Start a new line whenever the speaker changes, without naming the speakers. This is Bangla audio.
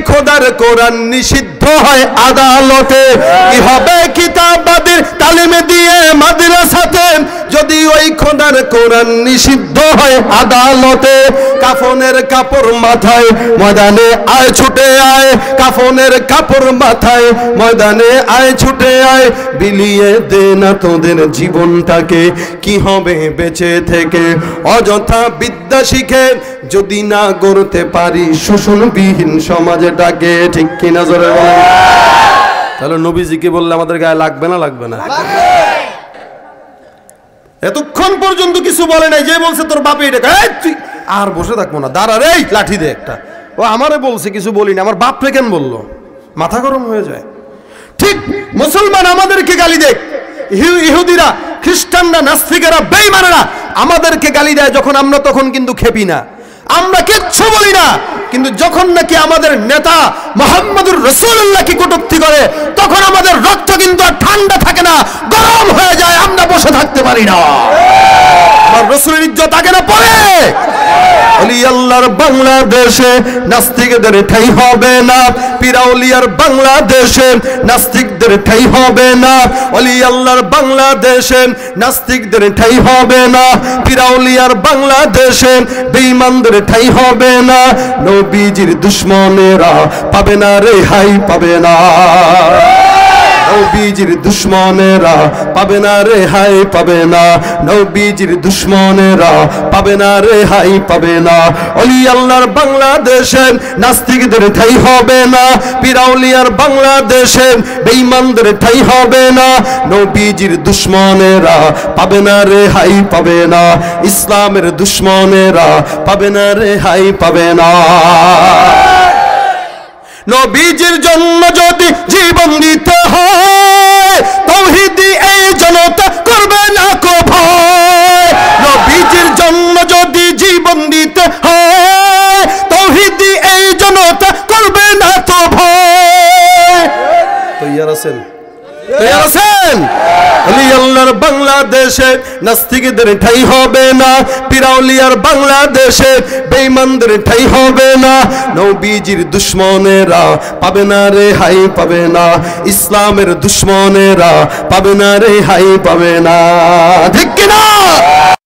খোদার কোরআন নিষিদ্ধ হয় আদালতে, কি হবে কিতাবাদের তালিম দিয়ে মাদ্রাসাতে, যদি ওই খোদার কোরআন নিষিদ্ধ হয় আদালতে। কাফনের কাপড় মাথায় ময়দানে আয় ছুটে আয়, কাফনের কাপড় মাথায় ময়দানে আয় ছুটে আয়, বিলিয়ে দে না তোদের জীবনটাকে, কি হবে বেঁচে থেকে অযথা বিদ্যা শিখে যদি না গড়তে পারি শোষণবিহীন সমাজটাকে। ঠিক কিনা জোরে বলেন? তাহলে নবীজিকে বললে আমাদের গায়ে লাগবে না? লাগবে না? এতক্ষণ পর্যন্ত কিছু বলে নাই, যে বলছে তোর বাপে এটা আর বসে থাকবো না, দাঁড়া রে লাঠি দে একটা। ও আমারে বলছে, কিছু বলিনি, আমার বাপরে কেন বললো? মাথা গরম হয়ে যায়। ঠিক মুসলমান আমাদেরকে গালি দেয়, ইহুদিরা, খ্রিস্টানরা, নাস্তিকেরা, বেঈমানেরা আমাদেরকে গালি দেয় যখন আমরা তখন কিন্তু খেপি না, আমরা কিচ্ছু বলি না। কিন্তু যখন নাকি আমাদের নেতা মুহাম্মদুর রাসূলুল্লাহকে কটূক্তি করে তখন আমাদের রক্ত কিন্তু আর ঠান্ডা থাকে না, গরম হয়ে যায়, আমরা বসে থাকতে পারি না। আমার রাসূলের ইজ্জত আগে না পরে। ওলি আল্লাহর বাংলাদেশে নাস্তিকদের ঠাঁই হবে না, পীরাউলিয়ার বাংলাদেশে নাস্তিকদের ঠাঁই হবে না। ওলি আল্লাহর বাংলাদেশে নাস্তিকদের ঠাঁই হবে না, পীরাউলিয়ার বাংলাদেশে বেঈমানদের ঠাঁই হবে না। নবীজির দুশমনেরা পাবে না রেহাই, পাবে না। নবীজির দুশমনেরা পাবে না রেহাই, পাবে না। নবীজির দুশমনেরা পাবে না রেহাই, পাবে না। ওলি আল্লাহর বাংলাদেশে নাস্তিকদের ঠাঁই হবে না, পীরাউলিয়ার বাংলাদেশে বেঈমানদের ঠাঁই হবে না। নবীজির দুশমনেরা পাবে না রেহাই, পাবে না। ইসলামের দুশমনেরা পাবে না রেহাই, পাবে না। নবীজির জন্য যদি জীবন দিতে হয় তাওহীদি এই জনতা করবে না কো ভয়। নবীজির জন্য যদি জীবন দিতে হয় তাওহীদি এই জনতা করবে না তো ভয়। তৈয়ার আছেন? তৈয়ার আছেন? ওলি আল্লাহর বাংলাদেশে নাস্তিকদের ঠাঁই হবে না, পীরাউলিয়ার বাংলাদেশে বেঈমানদের ঠাঁই হবে না। নবীজির দুশমনেরা পাবে না রেহাই, পাবে না। ইসলামের দুশমনেরা পাবে না রেহাই, পাবে না। ঠিক কিনা?